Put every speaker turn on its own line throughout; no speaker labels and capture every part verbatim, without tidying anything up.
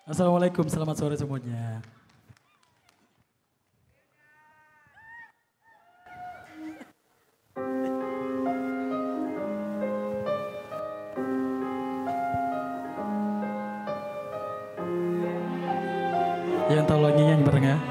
Assalamualaikum, selamat sore semuanya. Yang tahu lagi nyanyi bareng ya.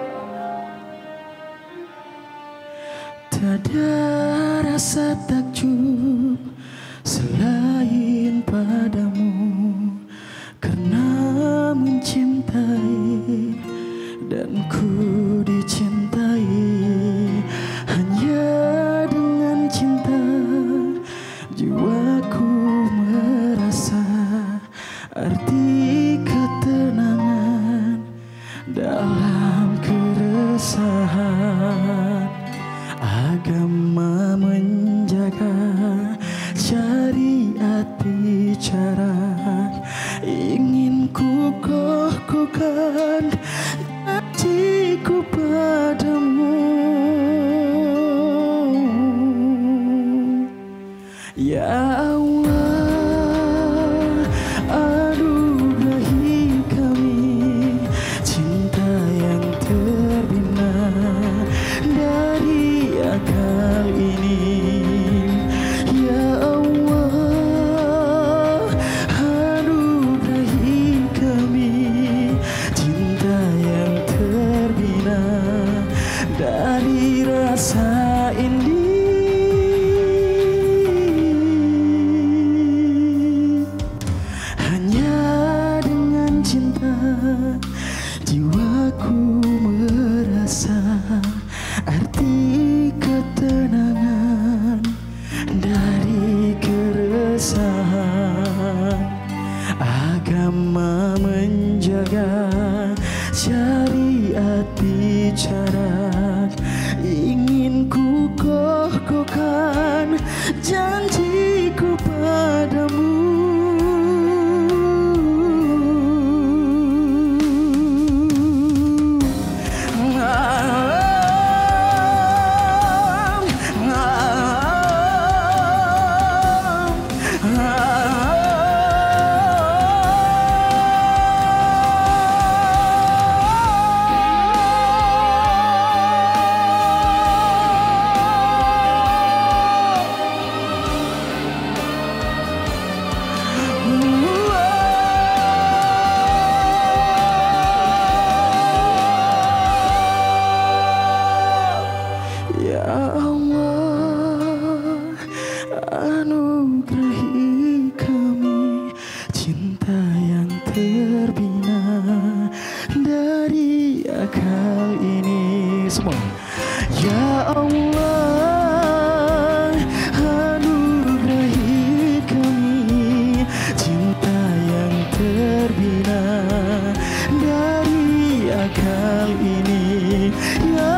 Tak ada rasa takjub selain padamu, karena mencintai dan ku dicintai. Hanya dengan cinta jiwaku merasa arti ketenangan dalam keresahan. Agama menjaga syariat bicara, ingin ku kokohkan janjiku padamu. Ya Allah, anugerahi kami cinta yang terbina dari akal ini. Ya Allah, anugerahi kami cinta yang terbina dari rasa ini. Jiwaku merasa arti ketenangan dari keresahan. Agama menjaga syariat bicara, ingin ku kokohkan janjiku padamu. Ya Allah, anugerahi kami cinta yang terbina dari akal ini. Semua. Ya Allah, anugerahi kami cinta yang terbina dari akal ini. Ya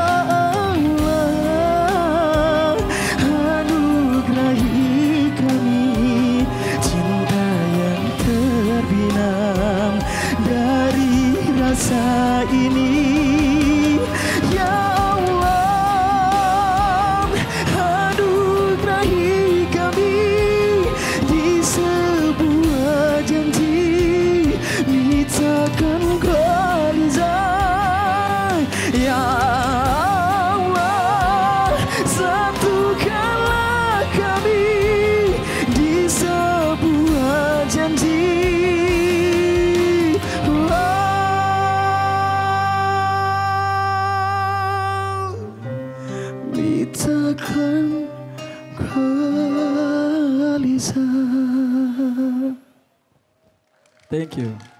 rasa ini. Ya Allah, anugerahi kami di sebuah janji, mitakan khalizah. Ya Allah, satukanlah kami di sebuah janji. Takkan khalizah. Thank you.